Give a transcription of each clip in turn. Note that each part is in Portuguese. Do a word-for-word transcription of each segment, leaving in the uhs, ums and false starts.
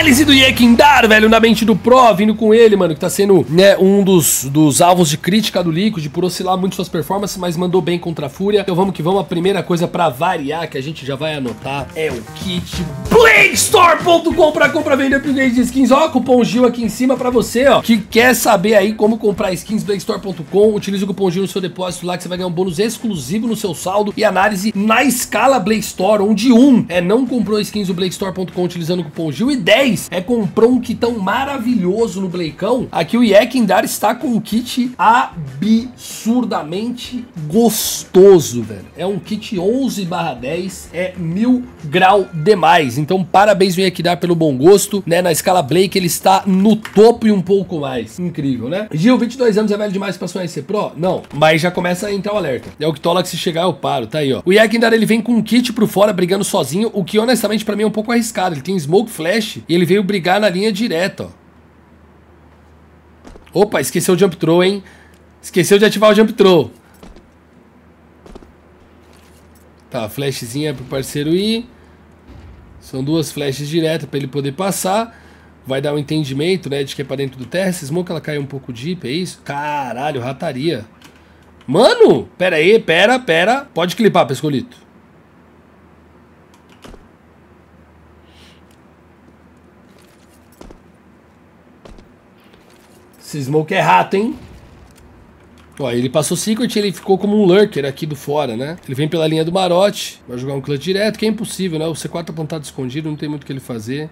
Análise do Yekindar, velho, na mente do Pro, vindo com ele, mano, que tá sendo, né, um dos, dos alvos de crítica do Liquid, por oscilar muito suas performances, mas mandou bem contra a Fúria. Então vamos que vamos, a primeira coisa pra variar, que a gente já vai anotar, é o kit Bladestore ponto com pra compra, venda, upgrade de skins. Ó, cupom Gil aqui em cima pra você, ó, que quer saber aí como comprar skins. Bladestore ponto com, utiliza o cupom Gil no seu depósito lá, que você vai ganhar um bônus exclusivo no seu saldo e análise na escala Bladestore, onde um é não comprou skins do Bladestore ponto com utilizando o cupom Gil e dez é comprou um kitão maravilhoso no Blakeão. Aqui o Yekindar está com um kit absurdamente gostoso, velho. É um kit onze barra dez, é mil grau demais. Então parabéns ao Yekindar pelo bom gosto, né? Na escala Blake ele está no topo e um pouco mais. Incrível, né? Gil, vinte e dois anos é velho demais para sonhar em ser pro? Não, mas já começa a entrar o alerta. É o que tola que se chegar eu paro, tá aí, ó. O Yekindar ele vem com um kit pro fora brigando sozinho, o que honestamente pra mim é um pouco arriscado. Ele tem smoke flash e ele veio brigar na linha direta, ó. Opa, esqueceu o jump throw, hein? Esqueceu de ativar o jump throw. Tá, flashzinha pro parceiro ir. São duas flashes diretas pra ele poder passar. Vai dar um entendimento, né, de que é pra dentro do terra. Essa smoke ela cai um pouco deep, é isso? Caralho, rataria. Mano, pera aí, pera, pera. Pode clipar, pescolito. Esse smoke é rato, hein? Ó, ele passou secret e ele ficou como um lurker aqui do fora, né? Ele vem pela linha do marote, vai jogar um clutch direto, que é impossível, né? O C quatro tá plantado escondido, não tem muito o que ele fazer.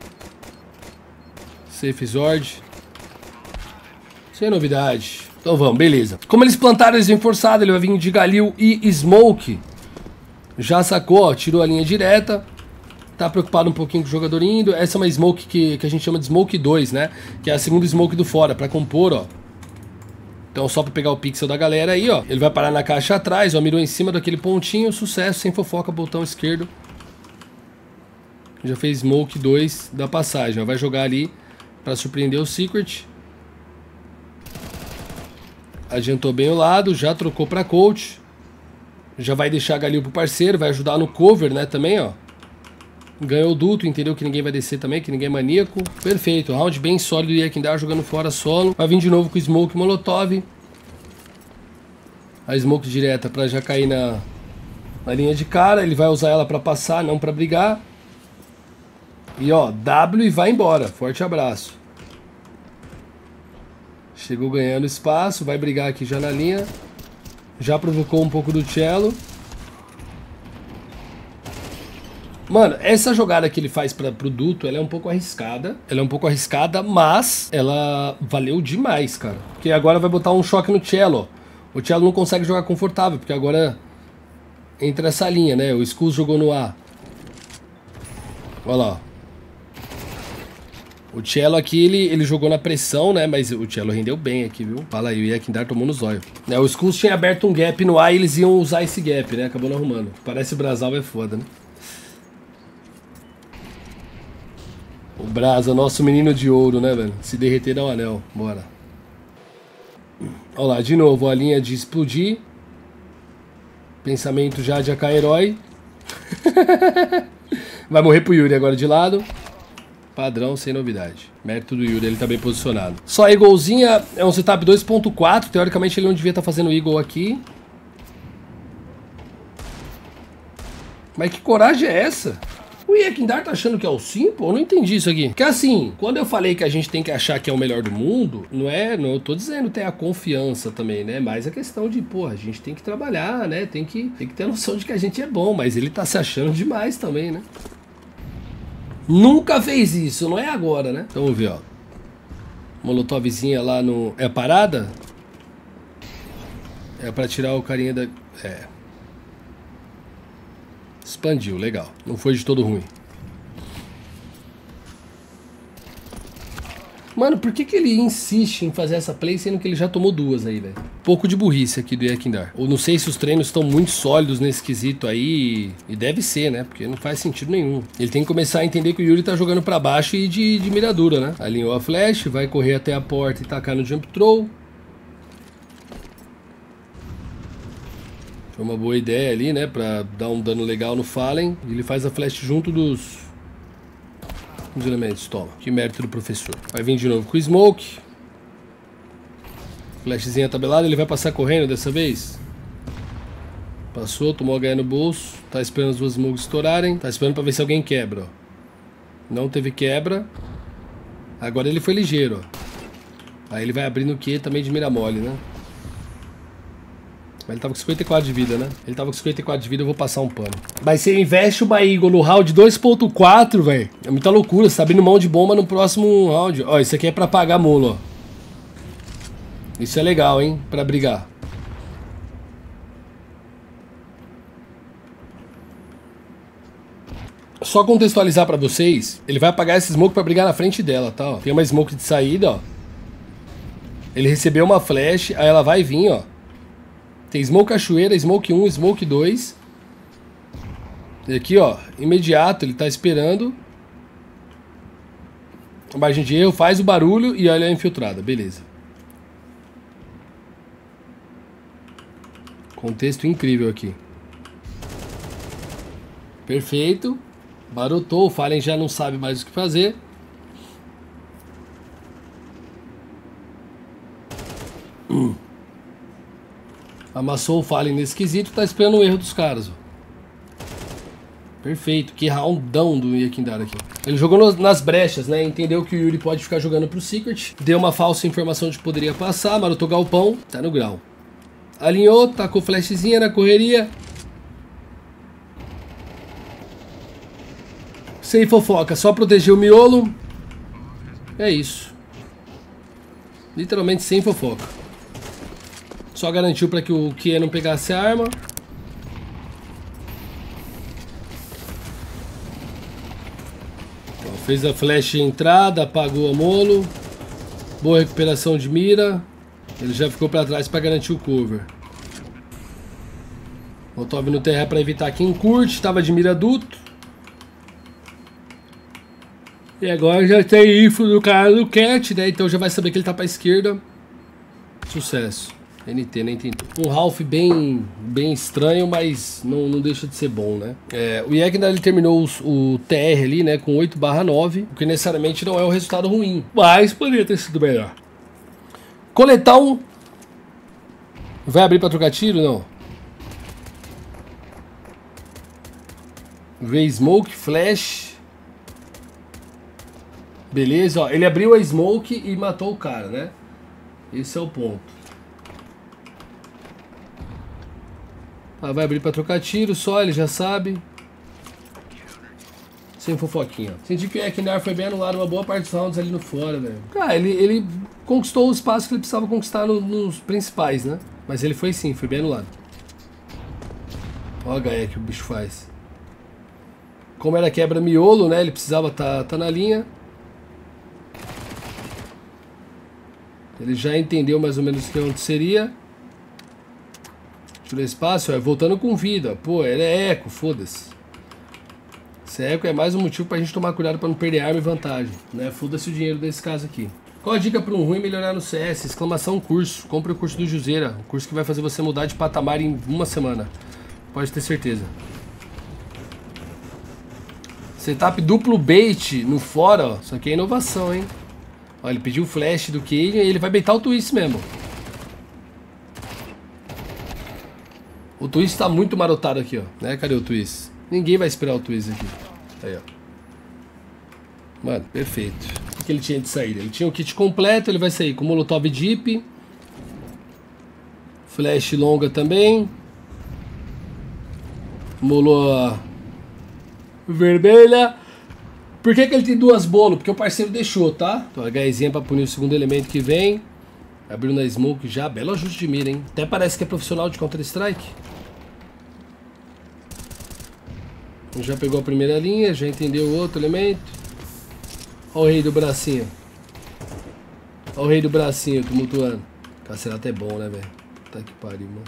Safe Zord. Sem novidade. Então vamos, beleza. Como eles plantaram, eles vêm forçado, ele vai vir de Galil e Smoke. Já sacou, ó, tirou a linha direta. Tá preocupado um pouquinho com o jogador indo. Essa é uma smoke que, que a gente chama de smoke dois, né? Que é a segunda smoke do fora, pra compor, ó. Então só pra pegar o pixel da galera aí, ó. Ele vai parar na caixa atrás, ó. Mirou em cima daquele pontinho. Sucesso, sem fofoca, botão esquerdo. Já fez smoke dois da passagem, ó. Vai jogar ali pra surpreender o secret. Adiantou bem o lado, já trocou pra coach. Já vai deixar a Galil pro parceiro, vai ajudar no cover, né, também, ó. Ganhou o duto, entendeu que ninguém vai descer também, que ninguém é maníaco. Perfeito, round bem sólido e Yekindar jogando fora solo. Vai vir de novo com Smoke Molotov. A Smoke direta pra já cair na, na linha de cara. Ele vai usar ela pra passar, não pra brigar. E ó, W e vai embora. Forte abraço. Chegou ganhando espaço, vai brigar aqui já na linha. Já provocou um pouco do cello. Mano, essa jogada que ele faz para pro duto, ela é um pouco arriscada. Ela é um pouco arriscada, mas ela valeu demais, cara. Porque agora vai botar um choque no cello, ó. O cello não consegue jogar confortável, porque agora entra essa linha, né? O Skulls jogou no A. Olha lá, ó. O cello aqui, ele, ele jogou na pressão, né? Mas o cello rendeu bem aqui, viu? Fala aí, o Yekindar tomou no zóio. É, o Skulls tinha aberto um gap no A e eles iam usar esse gap, né? Acabou não arrumando. Parece o Brasal, é foda, né? O Brasa, nosso menino de ouro, né, velho? Se derreter, dá um anel. Bora. Olha lá, de novo, a linha de explodir. Pensamento já de A K herói. Vai morrer pro Yuri agora de lado. Padrão, sem novidade. Mérito do Yuri, ele tá bem posicionado. Só Eaglezinha é um setup dois ponto quatro. Teoricamente ele não devia estar fazendo Eagle aqui. Mas que coragem é essa? O Yekindar tá achando que é o Simple? Eu não entendi isso aqui. Porque assim, quando eu falei que a gente tem que achar que é o melhor do mundo, não é, não eu tô dizendo ter a confiança também, né? Mas a questão de, pô, a gente tem que trabalhar, né? Tem que, tem que ter a noção de que a gente é bom, mas ele tá se achando demais também, né? Nunca fez isso, não é agora, né? Então vamos ver, ó. Molotovzinha lá no... É a parada? É pra tirar o carinha da... É... Expandiu, legal. Não foi de todo ruim. Mano, por que que ele insiste em fazer essa play sendo que ele já tomou duas aí, velho? Pouco de burrice aqui do Yekindar. Ou não sei se os treinos estão muito sólidos nesse quesito aí. E deve ser, né? Porque não faz sentido nenhum. Ele tem que começar a entender que o Yuri tá jogando pra baixo e de, de miradura, né? Alinhou a flash, vai correr até a porta e tacar no jump throw. Foi uma boa ideia ali, né? Pra dar um dano legal no Fallen. Ele faz a flash junto dos... Os elementos, toma. Que mérito do professor. Vai vir de novo com o Smoke. Flashzinha tabelada, ele vai passar correndo dessa vez? Passou, tomou H E no bolso. Tá esperando as duas smokes estourarem. Tá esperando pra ver se alguém quebra, ó. Não teve quebra. Agora ele foi ligeiro, ó. Aí ele vai abrindo o Q também de mira mole, né? Mas ele tava com cinquenta e quatro de vida, né? Ele tava com cinquenta e quatro de vida, eu vou passar um pano. Mas você investe uma Eagle no round dois ponto quatro, velho. É muita loucura, você tá abrindo mão de bomba no próximo round. Ó, isso aqui é pra pagar molo, ó. Isso é legal, hein? Pra brigar. Só contextualizar pra vocês, ele vai apagar essa smoke pra brigar na frente dela, tá? Ó. Tem uma smoke de saída, ó. Ele recebeu uma flash, aí ela vai vir, ó. Tem smoke cachoeira, smoke um, smoke dois. E aqui, ó, imediato, ele tá esperando. A margem de erro, faz o barulho e olha a infiltrada, beleza. Contexto incrível aqui. Perfeito. Barotou, o Fallen já não sabe mais o que fazer. Hum. Amassou o Fallen nesse quesito, tá esperando o erro dos caras, ó. Perfeito, que roundão do Yakindar aqui. Ele jogou no, nas brechas, né? Entendeu que o Yuri pode ficar jogando pro Secret. Deu uma falsa informação de que poderia passar, marotou galpão, tá no grau. Alinhou, tacou flashzinha na correria. Sem fofoca, só proteger o miolo. É isso. Literalmente sem fofoca. Só garantiu para que o Kie não pegasse a arma. Ó, fez a flash entrada, apagou a molo. Boa recuperação de mira. Ele já ficou para trás para garantir o cover. Molotov no terra para evitar quem curte. Estava de mira duto. E agora já tem info do cara do Cat, né? Então já vai saber que ele tá pra esquerda. Sucesso. N T, nem tentou. Um Ralph bem, bem estranho, mas não, não deixa de ser bom, né? É, o Yakindar, ele terminou os, o T R ali, né? Com oito barra nove. O que necessariamente não é um resultado ruim. Mas poderia ter sido melhor. Coletão. Vai abrir pra trocar tiro? Não. Ray Smoke, Flash. Beleza, ó, ele abriu a smoke e matou o cara, né? Esse é o ponto. Ah, vai abrir pra trocar tiro só, ele já sabe. Sem fofoquinha. Senti que o Yakindar foi bem anulado uma boa parte dos rounds ali no fora, velho. Cara, ele, ele conquistou o espaço que ele precisava conquistar no, nos principais, né? Mas ele foi sim, foi bem anulado. Ó a H E que o bicho faz. Como era quebra miolo, né? Ele precisava tá, tá na linha. Ele já entendeu mais ou menos o que aconteceria. Tirou espaço, ó, voltando com vida. Pô, ele é eco, foda-se. Esse eco é mais um motivo pra gente tomar cuidado pra não perder arma e vantagem, né? Foda-se o dinheiro desse caso aqui. Qual a dica para um ruim melhorar no C S? Exclamação curso. Compre o curso do Juseira. O curso que vai fazer você mudar de patamar em uma semana. Pode ter certeza. Setup duplo bait no fora, ó. Isso aqui é inovação, hein? Ó, ele pediu o flash do Cage e ele vai baitar o twist mesmo. O twist tá muito marotado aqui, ó. Né? Cadê o twist? Ninguém vai esperar o twist aqui. Aí, ó. Mano, perfeito. O que ele tinha de saída? Ele tinha o kit completo, ele vai sair com Molotov Deep. Flash longa também. Molo vermelha. Por que que ele tem duas bolos? Porque o parceiro deixou, tá? Então, HEzinha pra punir o segundo elemento que vem. Abriu na smoke já. Belo ajuste de mira, hein? Até parece que é profissional de Counter-Strike. Já pegou a primeira linha, já entendeu o outro elemento. Olha o rei do bracinho. Olha o rei do bracinho tumultuando. Cacerato é bom, né, velho? Tá que pariu, mano.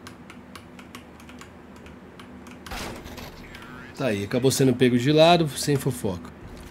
Tá aí, acabou sendo pego de lado, sem fofoca.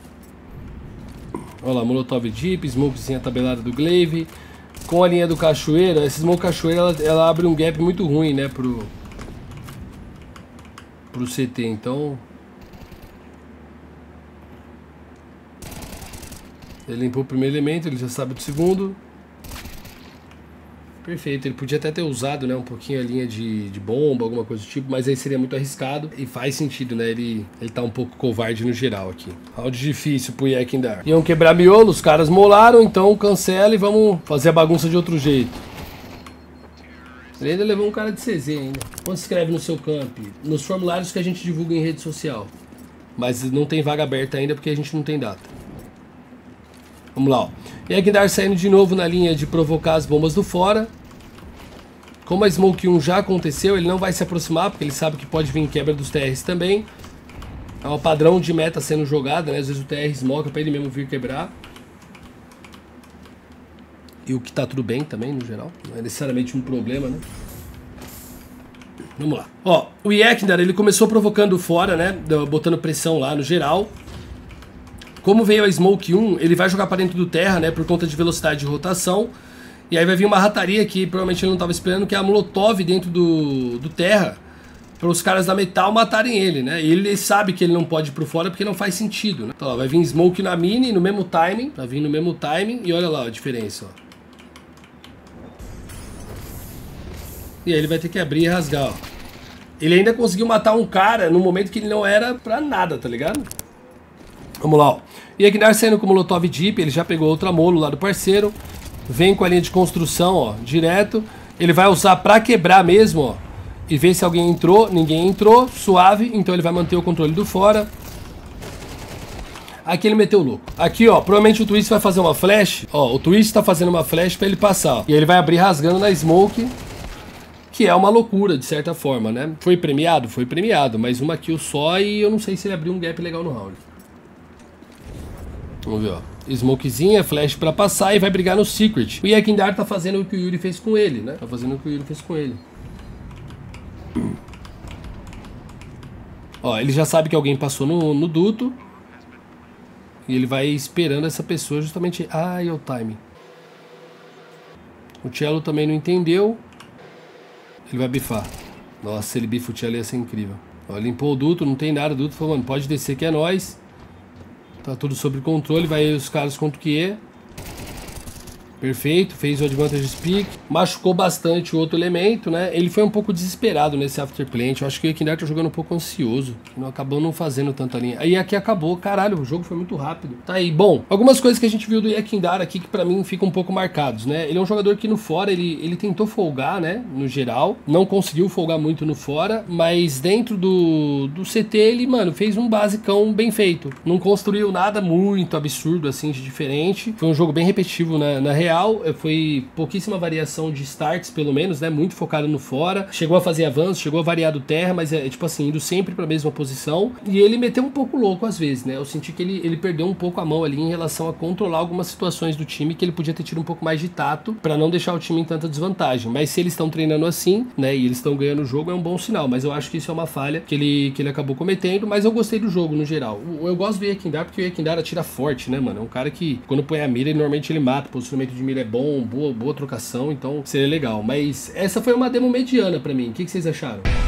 Olha lá, Molotov Deep, smokezinha tabelada do Glaive. Com a linha do Cachoeira, essa smoke Cachoeira, ela, ela abre um gap muito ruim, né, pro... pro C T, então... Ele limpou o primeiro elemento, ele já sabe do segundo. Perfeito, ele podia até ter usado, né, um pouquinho a linha de, de bomba, alguma coisa do tipo, mas aí seria muito arriscado e faz sentido, né, ele, ele tá um pouco covarde no geral aqui. Round difícil pro Yekindar. Iam quebrar miolo, os caras molaram, então cancela e vamos fazer a bagunça de outro jeito. Ele ainda levou um cara de C Z ainda. Onde escreve no seu camp? Nos formulários que a gente divulga em rede social. Mas não tem vaga aberta ainda porque a gente não tem data. Vamos lá, ó. Yekindar saindo de novo na linha de provocar as bombas do fora. Como a Smoke um já aconteceu, ele não vai se aproximar, porque ele sabe que pode vir quebra dos T Rs também. É um padrão de meta sendo jogada, né? Às vezes o T R smoca pra ele mesmo vir quebrar. E o que tá tudo bem também, no geral. Não é necessariamente um problema, né? Vamos lá. Ó, o Yekindar, ele começou provocando fora, né? Botando pressão lá no geral. Como veio a Smoke um, ele vai jogar para dentro do terra, né? Por conta de velocidade de rotação. E aí vai vir uma rataria que provavelmente ele não estava esperando, que é a Molotov dentro do, do terra. Para os caras da metal matarem ele, né? E ele sabe que ele não pode ir pro fora porque não faz sentido, né? Então, ó, vai vir Smoke na mini no mesmo timing. Vai vir no mesmo timing. E olha lá ó, a diferença, ó. E aí ele vai ter que abrir e rasgar, ó. Ele ainda conseguiu matar um cara no momento que ele não era pra nada, tá ligado? Vamos lá, ó. E Yekindar saindo com o Molotov Deep, ele já pegou outra molo lá do parceiro. Vem com a linha de construção, ó, direto. Ele vai usar pra quebrar mesmo, ó. E ver se alguém entrou. Ninguém entrou, suave. Então ele vai manter o controle do fora. Aqui ele meteu o louco. Aqui, ó, provavelmente o Twist vai fazer uma flash. Ó, o Twist tá fazendo uma flash pra ele passar, ó. E aí ele vai abrir rasgando na Smoke. Que é uma loucura, de certa forma, né? Foi premiado? Foi premiado. Mas uma kill só e eu não sei se ele abriu um gap legal no round. Vamos ver, ó. Smokezinha, flash pra passar e vai brigar no Secret. O Yekindar tá fazendo o que o Yuri fez com ele, né? Tá fazendo o que o Yuri fez com ele. Ó, ele já sabe que alguém passou no, no duto. E ele vai esperando essa pessoa justamente... Ah, e o time. O Cello também não entendeu. Ele vai bifar. Nossa, se ele bifa o Cello ia ser incrível. Ó, limpou o duto, não tem nada. O duto falou, mano, pode descer que é nóis. Tá tudo sob controle, vai os caras contra o que é. Perfeito, fez o Advantage Speak. Machucou bastante o outro elemento, né? Ele foi um pouco desesperado nesse Afterplant. Eu acho que o Yekindar tá jogando um pouco ansioso. Não, acabou não fazendo tanta linha. Aí aqui acabou, caralho, o jogo foi muito rápido. Tá aí, bom, algumas coisas que a gente viu do Yekindar aqui que pra mim ficam um pouco marcados, né? Ele é um jogador que no fora, ele, ele tentou folgar, né? No geral, não conseguiu folgar muito no fora, mas dentro do, do C T ele, mano, fez um basicão bem feito. Não construiu nada muito absurdo, assim, de diferente. Foi um jogo bem repetitivo, né? Na real. Foi pouquíssima variação de starts, pelo menos, né? Muito focado no fora. Chegou a fazer avanço, chegou a variar do terra, mas é tipo assim, indo sempre pra mesma posição. E ele meteu um pouco louco às vezes, né? Eu senti que ele, ele perdeu um pouco a mão ali em relação a controlar algumas situações do time que ele podia ter tido um pouco mais de tato pra não deixar o time em tanta desvantagem. Mas se eles estão treinando assim, né? E eles estão ganhando o jogo, é um bom sinal. Mas eu acho que isso é uma falha que ele, que ele acabou cometendo. Mas eu gostei do jogo no geral. Eu, eu gosto do Yekindar porque o Yekindar atira forte, né, mano? É um cara que, quando põe a mira, ele, normalmente ele mata. O posicionamento de mira é bom, boa, boa trocação, então seria legal. Mas essa foi uma demo mediana pra mim. O que, que vocês acharam?